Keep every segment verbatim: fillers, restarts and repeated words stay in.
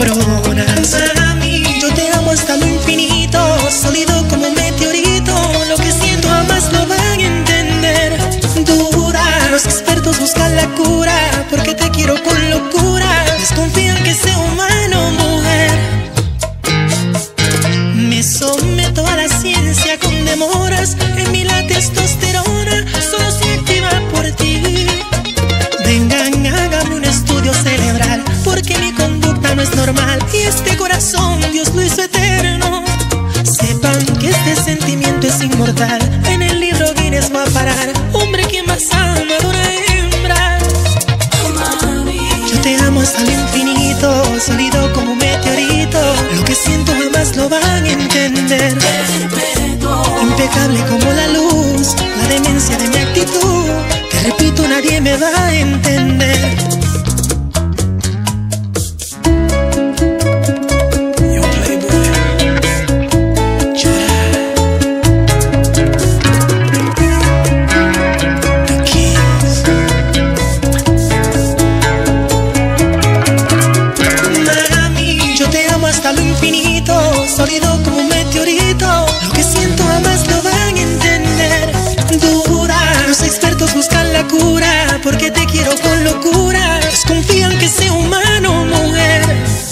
coronas. Mami, yo te amo hasta lo infinito, sólido como un meteorito. Lo que siento jamás lo van a entender. Dura, los expertos buscan la cura, porque te quiero con locura. Desconfían que sea humano, mujer. Me someto a la ciencia con demoras. En mí la testosterona solo se activa por ti. Vengan, háganme un estudio cerebral, porque mi conducta no es normal. Y este corazón Dios lo hizo eterno. Sepan que este sentimiento es inmortal. En el libro Guinness va a parar. Hombre, quien más ama a una hembra. Yo te amo hasta el infinito, sólido como un meteorito. Lo que siento jamás lo van a entender. Impecable como la luz, la demencia de mi actitud. Te repito, nadie me va a entender. Sólido como un meteorito, lo que siento jamás lo van a entender. Dura, los expertos buscan la cura, porque te quiero con locura. Desconfían que sea humano, mujer.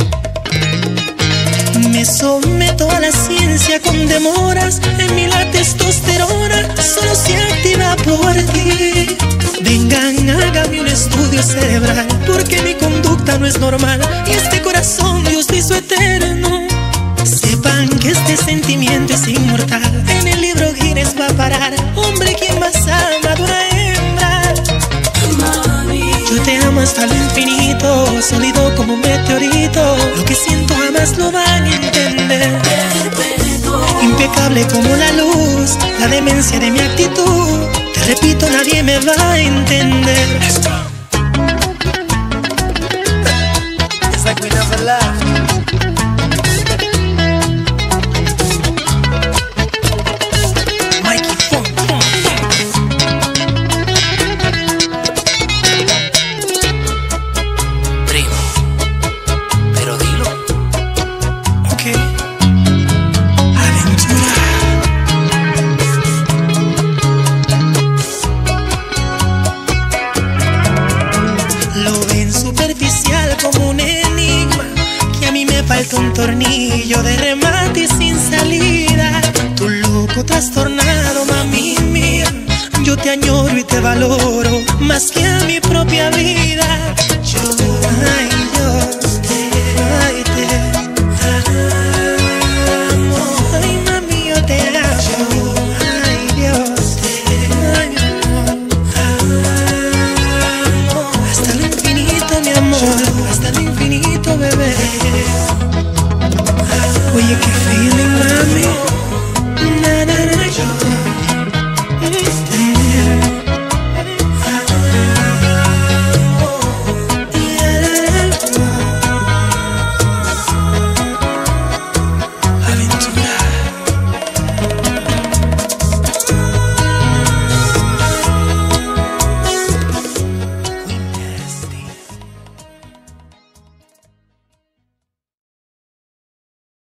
Me someto a la ciencia con demoras. En mí la testosterona solo se activa por ti. Vengan, hágame un estudio cerebral, porque mi conducta no es normal. Y este corazón Dios lo hizo eterno. Sepan que este sentimiento es inmortal. En el libro Guinness va a parar. Hombre, quien más ama de una hembra. Yo te amo hasta lo infinito, sólido como un meteorito. Lo que siento jamás lo van a entender. Impecable como la luz, la demencia de mi actitud. Te repito, nadie me va a entender. It's like we never left. Como un enigma, que a mí me falta un tornillo de remate y sin salida. Tu loco trastornado, mami mía. Yo te añoro y te valoro más que a mi propia vida. Yo, ay,